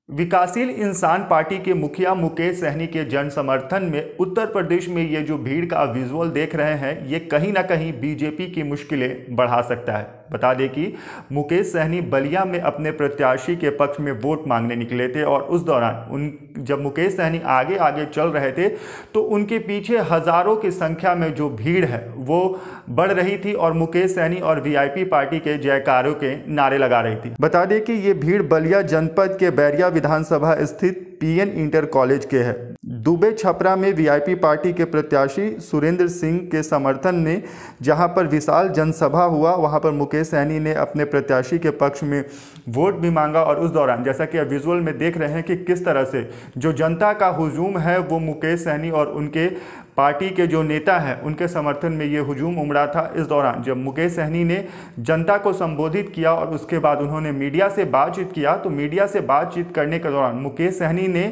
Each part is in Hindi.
विकासशील इंसान पार्टी के मुखिया मुकेश सहनी के जन समर्थन में उत्तर प्रदेश में ये जो भीड़ का विजुअल देख रहे हैं, ये कहीं ना कहीं बीजेपी की मुश्किलें बढ़ा सकता है। बता दें कि मुकेश सहनी बलिया में अपने प्रत्याशी के पक्ष में वोट मांगने निकले थे और उस दौरान जब मुकेश सहनी आगे आगे चल रहे थे तो उनके पीछे हजारों की संख्या में जो भीड़ है वो बढ़ रही थी और मुकेश सहनी और वीआईपी पार्टी के जयकारों के नारे लगा रही थी। बता दें कि ये भीड़ बलिया जनपद के बैरिया विधानसभा स्थित पीएन इंटर कॉलेज के है। दुबे छपरा में वीआईपी पार्टी के प्रत्याशी सुरेंद्र सिंह के समर्थन में जहां पर विशाल जनसभा हुआ, वहां पर मुकेश सहनी ने अपने प्रत्याशी के पक्ष में वोट भी मांगा और उस दौरान जैसा कि आप विजुअल में देख रहे हैं कि किस तरह से जो जनता का हुजूम है वो मुकेश सहनी और उनके पार्टी के जो नेता हैं उनके समर्थन में ये हुजूम उमड़ा था। इस दौरान जब मुकेश सहनी ने जनता को संबोधित किया और उसके बाद उन्होंने मीडिया से बातचीत किया, तो मीडिया से बातचीत करने के दौरान मुकेश सहनी ने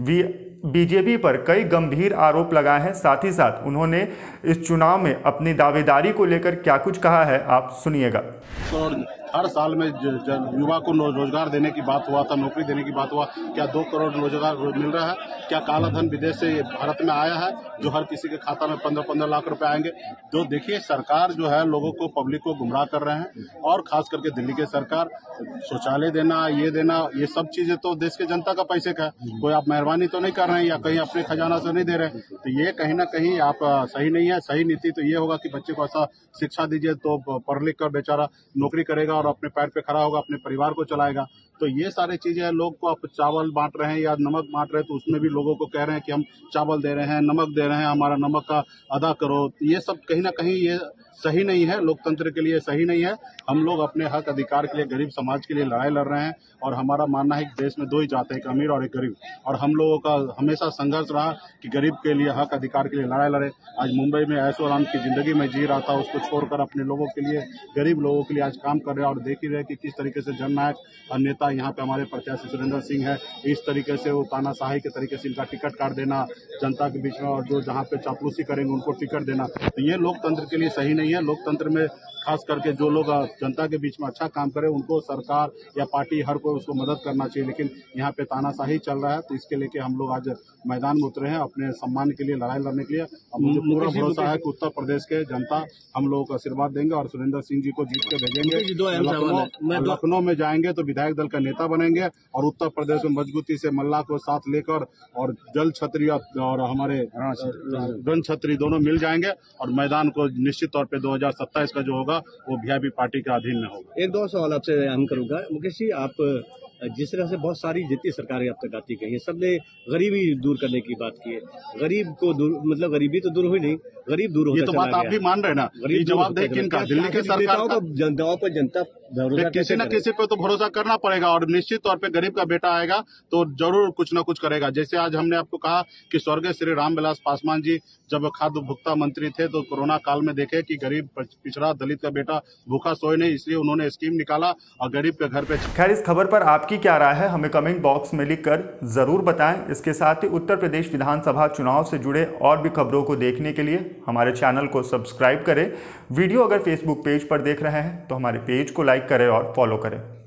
बीजेपी पर कई गंभीर आरोप लगाए हैं। साथ ही साथ उन्होंने इस चुनाव में अपनी दावेदारी को लेकर क्या कुछ कहा है, आप सुनिएगा। तो हर साल में युवा को रोजगार देने की बात हुआ था, नौकरी देने की बात हुआ। क्या 2 करोड़ रोजगार मिल रहा है? क्या काला धन विदेश से भारत में आया है जो हर किसी के खाता में 15-15 लाख रुपए आएंगे? तो देखिए, सरकार जो है लोगों को, पब्लिक को गुमराह कर रहे हैं और खास करके दिल्ली की सरकार शौचालय देना, ये सब चीजें तो देश के जनता का पैसे का है। कोई आप मेहरबानी तो नहीं कर रहे हैं या कहीं अपने खजाना से नहीं दे रहे हैं, तो ये कहीं ना कहीं आप सही नहीं है। सही नीति तो ये होगा कि बच्चे को ऐसा शिक्षा दीजिए तो पढ़ लिख कर बेचारा नौकरी करेगा और अपने पैर पे खड़ा होगा, अपने परिवार को चलाएगा। तो ये सारी चीजें लोग को आप चावल बांट रहे हैं या नमक बांट रहे हैं, तो उसमें भी लोगों को कह रहे हैं कि हम चावल दे रहे हैं, नमक दे रहे हैं, हमारा नमक का अदा करो। ये सब कहीं ना कहीं ये सही नहीं है, लोकतंत्र के लिए सही नहीं है। हम लोग अपने हक अधिकार के लिए, गरीब समाज के लिए लड़ाई लड़ रहे हैं और हमारा मानना है कि देश में 2 ही जात है, एक अमीर और एक गरीब। और हम लोगों का हमेशा संघर्ष रहा कि गरीब के लिए, हक अधिकार के लिए लड़ाई लड़े। आज मुंबई में ऐशो आराम की जिंदगी में जी रहा था, उसको छोड़कर अपने लोगों के लिए, गरीब लोगों के लिए आज काम कर रहे हैं। और देख ही रहे कि किस तरीके से जननायक नेता यहाँ पे हमारे प्रत्याशी सुरेंद्र सिंह है, इस तरीके से वो तानाशाही के तरीके से इनका टिकट काट देना जनता के बीच में, और जो जहाँ पे चापलूसी करेंगे उनको टिकट देना, तो ये लोकतंत्र के लिए सही नहीं है। लोकतंत्र में खास करके जो लोग जनता के बीच में अच्छा काम करे उनको सरकार या पार्टी हर कोई उसको मदद करना चाहिए, लेकिन यहाँ पे तानाशाही चल रहा है। तो इसके लेके हम लोग आज मैदान में उतरे हैं अपने सम्मान के लिए, लड़ाई लड़ने के लिए। अब मुझे पूरा भरोसा है कि उत्तर प्रदेश के जनता हम लोगों को आशीर्वाद देंगे और सुरेंद्र सिंह जी को जीत के भेजेंगे। लखनऊ में जाएंगे तो विधायक दल का नेता बनेंगे और उत्तर प्रदेश में मजबूती से मल्ला को साथ लेकर और जल छत्री और हमारे रण छत्री दोनों मिल जाएंगे और मैदान को निश्चित तौर पे 2027 का जो होगा वो वीआईपी पार्टी के अधीन में होगा। एक दो सवाल आपसे हम करूंगा मुकेश जी, आप जिस तरह से बहुत सारी जितनी सरकारें अब तक आती गई हैं, सबने गरीबी दूर करने की बात की है। गरीब को दूर, मतलब गरीबी तो दूर हुई नहीं, गरीब दूर होता ये तो बात आप भी मान रहे हैं ना। गरीब जवाबदेही किनका? दिल्ली की सरकार का। जनताओं पर जनता किसी न किसी पे तो भरोसा करना पड़ेगा और निश्चित तौर पे गरीब का बेटा आएगा तो जरूर कुछ न कुछ करेगा। जैसे आज हमने आपको कहा कि स्वर्गीय श्री रामविलास पासवान जी जब खाद्य उपभोक्ता मंत्री थे तो कोरोना काल में देखे कि गरीब पिछड़ा दलित का बेटा भूखा सोए नहीं, इसलिए उन्होंने स्कीम निकाला और गरीब के घर पे। खैर, इस खबर पर आपकी क्या राय है हमें कमेंट बॉक्स में लिखकर जरूर बताएं। इसके साथ ही उत्तर प्रदेश विधानसभा चुनाव से जुड़े और भी खबरों को देखने के लिए हमारे चैनल को सब्सक्राइब करें। वीडियो अगर फेसबुक पेज पर देख रहे हैं तो हमारे पेज को लाइक करें और फॉलो करें।